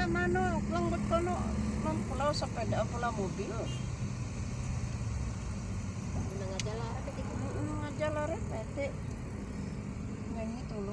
mano lembut kono pulau sepeda pulau mobil. Nang aja lah, Ngajar lari pete. Nyanyi tuh